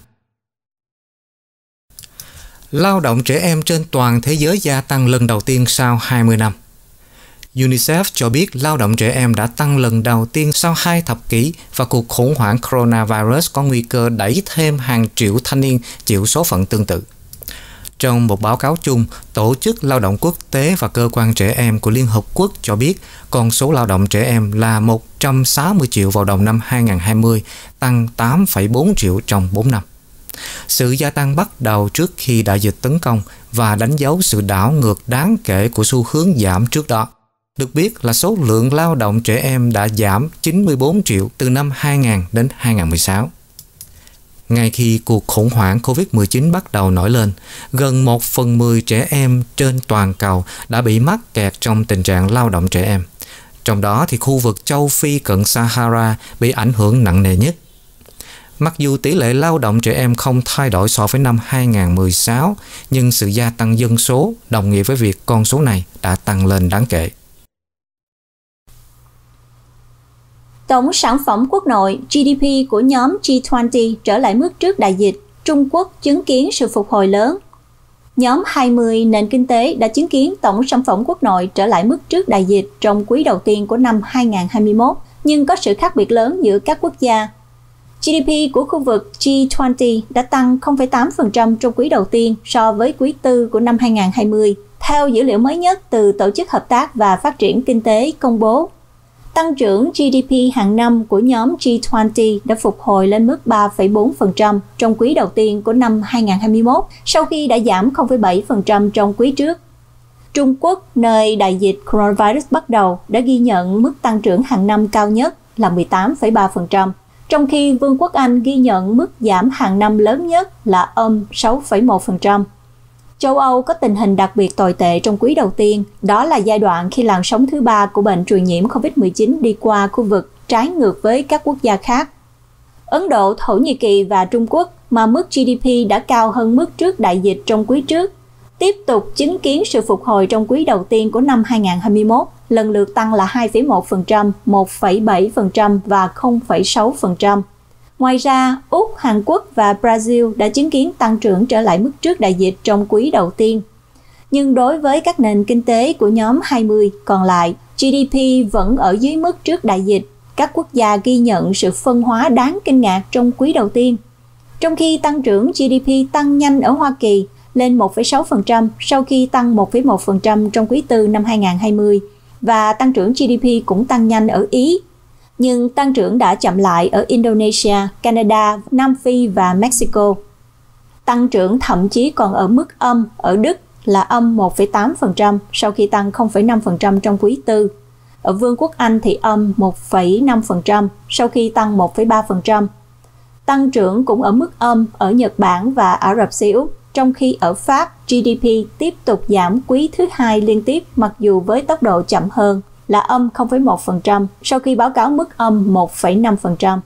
Lao động trẻ em trên toàn thế giới gia tăng lần đầu tiên sau 20 năm. UNICEF cho biết lao động trẻ em đã tăng lần đầu tiên sau 2 thập kỷ và cuộc khủng hoảng coronavirus có nguy cơ đẩy thêm hàng triệu thanh niên chịu số phận tương tự. Trong một báo cáo chung, Tổ chức Lao động Quốc tế và Cơ quan Trẻ Em của Liên Hợp Quốc cho biết con số lao động trẻ em là 160 triệu vào đầu năm 2020, tăng 8,4 triệu trong 4 năm. Sự gia tăng bắt đầu trước khi đại dịch tấn công và đánh dấu sự đảo ngược đáng kể của xu hướng giảm trước đó. Được biết là số lượng lao động trẻ em đã giảm 94 triệu từ năm 2000 đến 2016. Ngay khi cuộc khủng hoảng COVID-19 bắt đầu nổi lên, gần 1/10 trẻ em trên toàn cầu đã bị mắc kẹt trong tình trạng lao động trẻ em. Trong đó thì khu vực châu Phi cận Sahara bị ảnh hưởng nặng nề nhất. Mặc dù tỷ lệ lao động trẻ em không thay đổi so với năm 2016, nhưng sự gia tăng dân số đồng nghĩa với việc con số này đã tăng lên đáng kể. Tổng sản phẩm quốc nội GDP của nhóm G20 trở lại mức trước đại dịch, Trung Quốc chứng kiến sự phục hồi lớn. Nhóm 20 nền kinh tế đã chứng kiến tổng sản phẩm quốc nội trở lại mức trước đại dịch trong quý đầu tiên của năm 2021, nhưng có sự khác biệt lớn giữa các quốc gia. GDP của khu vực G20 đã tăng 0,8% trong quý đầu tiên so với quý tư của năm 2020, theo dữ liệu mới nhất từ Tổ chức Hợp tác và Phát triển Kinh tế công bố. Tăng trưởng GDP hàng năm của nhóm G20 đã phục hồi lên mức 3,4% trong quý đầu tiên của năm 2021, sau khi đã giảm 0,7% trong quý trước. Trung Quốc, nơi đại dịch coronavirus bắt đầu, đã ghi nhận mức tăng trưởng hàng năm cao nhất là 18,3%, trong khi Vương quốc Anh ghi nhận mức giảm hàng năm lớn nhất là 6,1%. Châu Âu có tình hình đặc biệt tồi tệ trong quý đầu tiên, đó là giai đoạn khi làn sóng thứ 3 của bệnh truyền nhiễm COVID-19 đi qua khu vực trái ngược với các quốc gia khác. Ấn Độ, Thổ Nhĩ Kỳ và Trung Quốc, mà mức GDP đã cao hơn mức trước đại dịch trong quý trước, tiếp tục chứng kiến sự phục hồi trong quý đầu tiên của năm 2021, lần lượt tăng là 2,1%, 1,7% và 0,6%. Ngoài ra, Úc, Hàn Quốc và Brazil đã chứng kiến tăng trưởng trở lại mức trước đại dịch trong quý đầu tiên. Nhưng đối với các nền kinh tế của nhóm 20 còn lại, GDP vẫn ở dưới mức trước đại dịch. Các quốc gia ghi nhận sự phân hóa đáng kinh ngạc trong quý đầu tiên. Trong khi tăng trưởng GDP tăng nhanh ở Hoa Kỳ lên 1,6% sau khi tăng 1,1% trong quý tư năm 2020, và tăng trưởng GDP cũng tăng nhanh ở Ý. Nhưng tăng trưởng đã chậm lại ở Indonesia, Canada, Nam Phi và Mexico. Tăng trưởng thậm chí còn ở mức âm ở Đức là âm 1,8% sau khi tăng 0,5% trong quý tư. Ở Vương quốc Anh thì âm 1,5% sau khi tăng 1,3%. Tăng trưởng cũng ở mức âm ở Nhật Bản và Ả Rập Xê Út, trong khi ở Pháp GDP tiếp tục giảm quý thứ 2 liên tiếp mặc dù với tốc độ chậm hơn là âm 0,1% sau khi báo cáo mức âm 1,5%.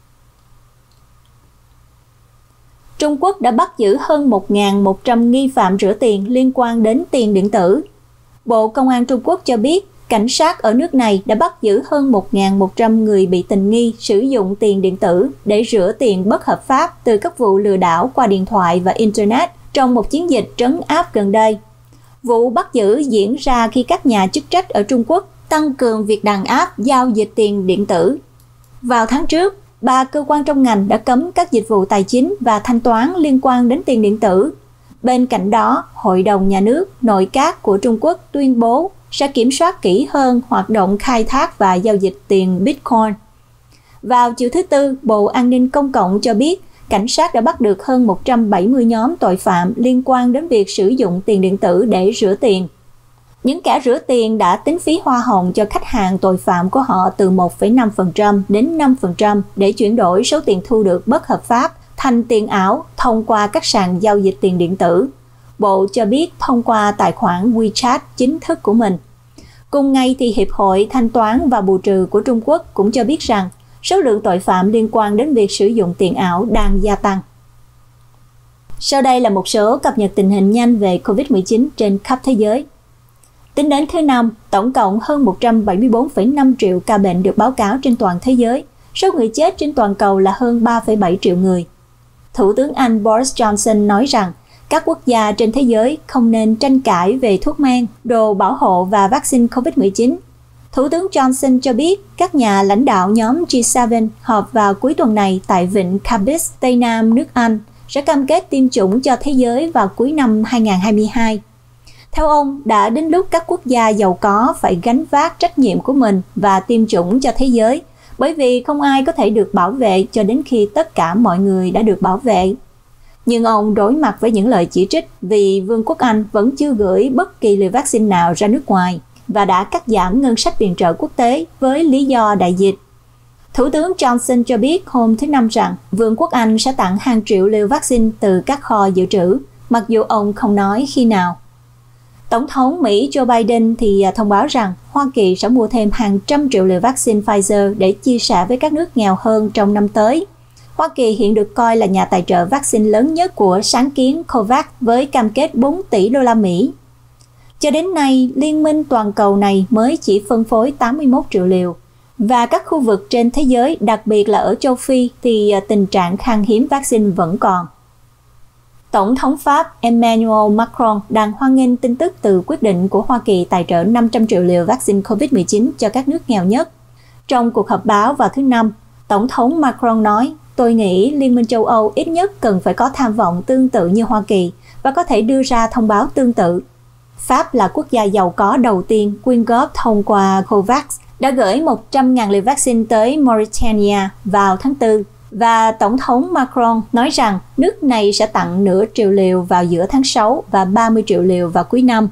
Trung Quốc đã bắt giữ hơn 1.100 nghi phạm rửa tiền liên quan đến tiền điện tử. Bộ Công an Trung Quốc cho biết, cảnh sát ở nước này đã bắt giữ hơn 1.100 người bị tình nghi sử dụng tiền điện tử để rửa tiền bất hợp pháp từ các vụ lừa đảo qua điện thoại và Internet trong một chiến dịch trấn áp gần đây. Vụ bắt giữ diễn ra khi các nhà chức trách ở Trung Quốc tăng cường việc đàn áp giao dịch tiền điện tử. Vào tháng trước, 3 cơ quan trong ngành đã cấm các dịch vụ tài chính và thanh toán liên quan đến tiền điện tử. Bên cạnh đó, Hội đồng Nhà nước Nội các của Trung Quốc tuyên bố sẽ kiểm soát kỹ hơn hoạt động khai thác và giao dịch tiền Bitcoin. Vào chiều thứ Tư, Bộ An ninh Công cộng cho biết cảnh sát đã bắt được hơn 170 nhóm tội phạm liên quan đến việc sử dụng tiền điện tử để rửa tiền. Những kẻ rửa tiền đã tính phí hoa hồng cho khách hàng tội phạm của họ từ 1,5% đến 5% để chuyển đổi số tiền thu được bất hợp pháp thành tiền ảo thông qua các sàn giao dịch tiền điện tử. Bộ cho biết thông qua tài khoản WeChat chính thức của mình. Cùng ngày thì Hiệp hội Thanh toán và Bù trừ của Trung Quốc cũng cho biết rằng số lượng tội phạm liên quan đến việc sử dụng tiền ảo đang gia tăng. Sau đây là một số cập nhật tình hình nhanh về COVID-19 trên khắp thế giới. Tính đến thứ Năm, tổng cộng hơn 174,5 triệu ca bệnh được báo cáo trên toàn thế giới. Số người chết trên toàn cầu là hơn 3,7 triệu người. Thủ tướng Anh Boris Johnson nói rằng các quốc gia trên thế giới không nên tranh cãi về thuốc men, đồ bảo hộ và vaccine COVID-19. Thủ tướng Johnson cho biết các nhà lãnh đạo nhóm G7 họp vào cuối tuần này tại vịnh Cadiz, Tây Nam nước Anh, sẽ cam kết tiêm chủng cho thế giới vào cuối năm 2022. Theo ông, đã đến lúc các quốc gia giàu có phải gánh vác trách nhiệm của mình và tiêm chủng cho thế giới, bởi vì không ai có thể được bảo vệ cho đến khi tất cả mọi người đã được bảo vệ. Nhưng ông đối mặt với những lời chỉ trích vì Vương quốc Anh vẫn chưa gửi bất kỳ liều vaccine nào ra nước ngoài và đã cắt giảm ngân sách viện trợ quốc tế với lý do đại dịch. Thủ tướng Johnson cho biết hôm thứ Năm rằng Vương quốc Anh sẽ tặng hàng triệu liều vaccine từ các kho dự trữ, mặc dù ông không nói khi nào. Tổng thống Mỹ Joe Biden thì thông báo rằng Hoa Kỳ sẽ mua thêm hàng trăm triệu liều vaccine Pfizer để chia sẻ với các nước nghèo hơn trong năm tới. Hoa Kỳ hiện được coi là nhà tài trợ vaccine lớn nhất của sáng kiến COVAX với cam kết 4 tỷ đô la Mỹ. Cho đến nay, liên minh toàn cầu này mới chỉ phân phối 81 triệu liều. Và các khu vực trên thế giới, đặc biệt là ở châu Phi, thì tình trạng khan hiếm vaccine vẫn còn. Tổng thống Pháp Emmanuel Macron đang hoan nghênh tin tức từ quyết định của Hoa Kỳ tài trợ 500 triệu liều vaccine COVID-19 cho các nước nghèo nhất. Trong cuộc họp báo vào thứ Năm, Tổng thống Macron nói, tôi nghĩ Liên minh châu Âu ít nhất cần phải có tham vọng tương tự như Hoa Kỳ và có thể đưa ra thông báo tương tự. Pháp là quốc gia giàu có đầu tiên quyên góp thông qua COVAX, đã gửi 100.000 liều vaccine tới Mauritania vào tháng 4, và Tổng thống Macron nói rằng nước này sẽ tặng nửa triệu liều vào giữa tháng 6 và 30 triệu liều vào cuối năm.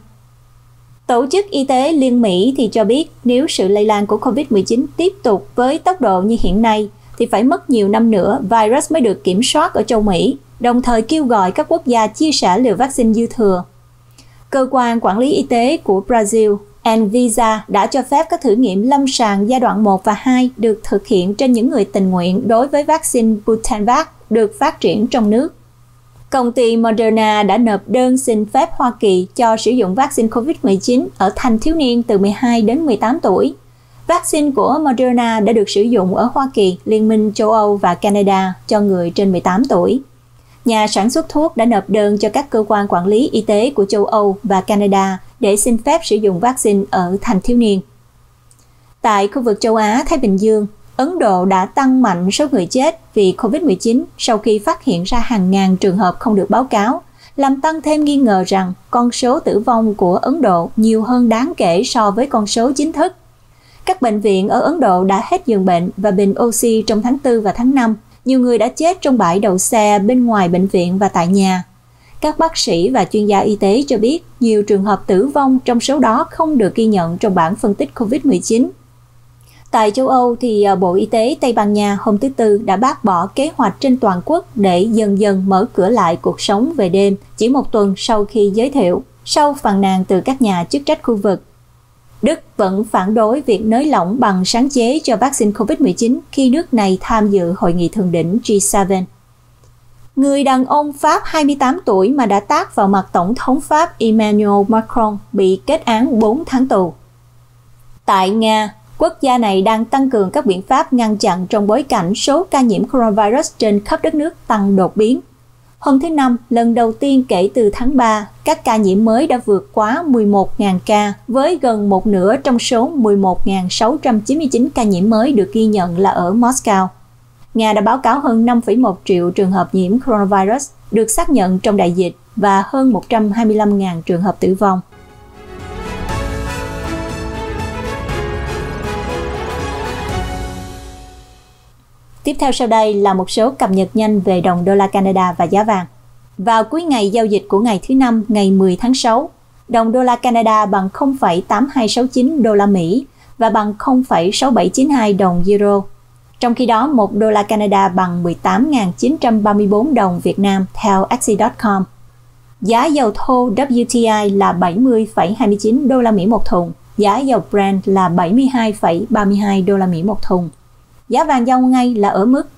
Tổ chức Y tế Liên Mỹ thì cho biết nếu sự lây lan của COVID-19 tiếp tục với tốc độ như hiện nay, thì phải mất nhiều năm nữa virus mới được kiểm soát ở châu Mỹ, đồng thời kêu gọi các quốc gia chia sẻ liều vaccine dư thừa. Cơ quan quản lý y tế của Brazil, Anvisa, đã cho phép các thử nghiệm lâm sàng giai đoạn 1 và 2 được thực hiện trên những người tình nguyện đối với vaccine Butanvac được phát triển trong nước. Công ty Moderna đã nộp đơn xin phép Hoa Kỳ cho sử dụng vaccine COVID-19 ở thanh thiếu niên từ 12 đến 18 tuổi. Vaccine của Moderna đã được sử dụng ở Hoa Kỳ, Liên minh châu Âu và Canada cho người trên 18 tuổi. Nhà sản xuất thuốc đã nộp đơn cho các cơ quan quản lý y tế của châu Âu và Canada để xin phép sử dụng vaccine ở thanh thiếu niên. Tại khu vực châu Á-Thái Bình Dương, Ấn Độ đã tăng mạnh số người chết vì COVID-19 sau khi phát hiện ra hàng ngàn trường hợp không được báo cáo, làm tăng thêm nghi ngờ rằng con số tử vong của Ấn Độ nhiều hơn đáng kể so với con số chính thức. Các bệnh viện ở Ấn Độ đã hết giường bệnh và bình oxy trong tháng 4 và tháng 5. Nhiều người đã chết trong bãi đậu xe bên ngoài bệnh viện và tại nhà. Các bác sĩ và chuyên gia y tế cho biết nhiều trường hợp tử vong trong số đó không được ghi nhận trong bảng phân tích COVID-19. Tại châu Âu thì Bộ Y tế Tây Ban Nha hôm thứ Tư đã bác bỏ kế hoạch trên toàn quốc để dần dần mở cửa lại cuộc sống về đêm chỉ một tuần sau khi giới thiệu, sau phàn nàn từ các nhà chức trách khu vực. Đức vẫn phản đối việc nới lỏng bằng sáng chế cho vaccine COVID-19 khi nước này tham dự hội nghị thượng đỉnh G7. Người đàn ông Pháp 28 tuổi mà đã tát vào mặt Tổng thống Pháp Emmanuel Macron bị kết án 4 tháng tù. Tại Nga, quốc gia này đang tăng cường các biện pháp ngăn chặn trong bối cảnh số ca nhiễm coronavirus trên khắp đất nước tăng đột biến. Hôm thứ Năm, lần đầu tiên kể từ tháng 3, các ca nhiễm mới đã vượt quá 11.000 ca, với gần một nửa trong số 11.699 ca nhiễm mới được ghi nhận là ở Moscow. Nga đã báo cáo hơn 5,1 triệu trường hợp nhiễm coronavirus được xác nhận trong đại dịch và hơn 125.000 trường hợp tử vong. Tiếp theo sau đây là một số cập nhật nhanh về đồng đô la Canada và giá vàng. Vào cuối ngày giao dịch của ngày thứ Năm, ngày 10 tháng 6, đồng đô la Canada bằng 0,8269 đô la Mỹ và bằng 0,6792 đồng euro. Trong khi đó, 1 đô la Canada bằng 18.934 đồng Việt Nam theo Axi.com. Giá dầu thô WTI là 70,29 đô la Mỹ một thùng, giá dầu Brent là 72,32 đô la Mỹ một thùng. Giá vàng giao ngay là ở mức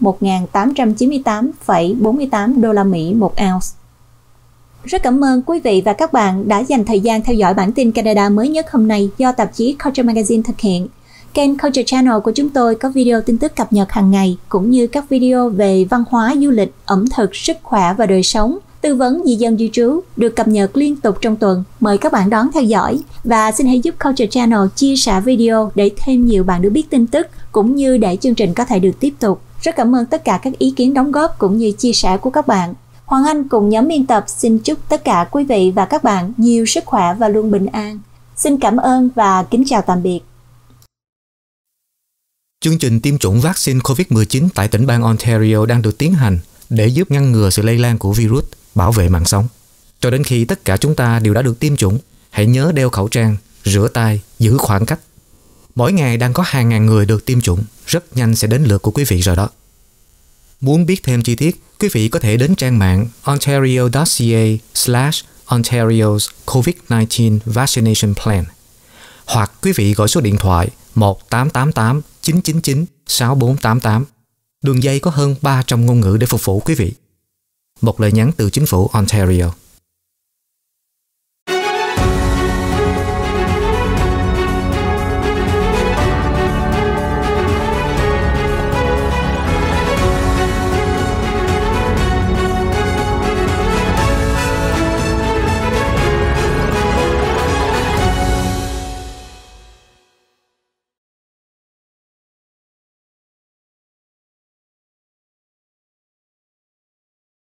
1.898,48 đô la Mỹ một ounce. Rất cảm ơn quý vị và các bạn đã dành thời gian theo dõi bản tin Canada mới nhất hôm nay do tạp chí Culture Magazine thực hiện. Kênh Culture Channel của chúng tôi có video tin tức cập nhật hàng ngày, cũng như các video về văn hóa, du lịch, ẩm thực, sức khỏe và đời sống, tư vấn di dân di trú được cập nhật liên tục trong tuần. Mời các bạn đón theo dõi và xin hãy giúp Culture Channel chia sẻ video để thêm nhiều bạn được biết tin tức, cũng như để chương trình có thể được tiếp tục. Rất cảm ơn tất cả các ý kiến đóng góp cũng như chia sẻ của các bạn. Hoàng Anh cùng nhóm biên tập xin chúc tất cả quý vị và các bạn nhiều sức khỏe và luôn bình an. Xin cảm ơn và kính chào tạm biệt. Chương trình tiêm chủng vaccine COVID-19 tại tỉnh bang Ontario đang được tiến hành để giúp ngăn ngừa sự lây lan của virus, bảo vệ mạng sống. Cho đến khi tất cả chúng ta đều đã được tiêm chủng, hãy nhớ đeo khẩu trang, rửa tay, giữ khoảng cách. Mỗi ngày đang có hàng ngàn người được tiêm chủng, rất nhanh sẽ đến lượt của quý vị rồi đó. Muốn biết thêm chi tiết, quý vị có thể đến trang mạng ontario.ca/Ontario's COVID-19 Vaccination Plan, hoặc quý vị gọi số điện thoại 1-888-999-6488. Đường dây có hơn 300 ngôn ngữ để phục vụ quý vị. Một lời nhắn từ chính phủ Ontario.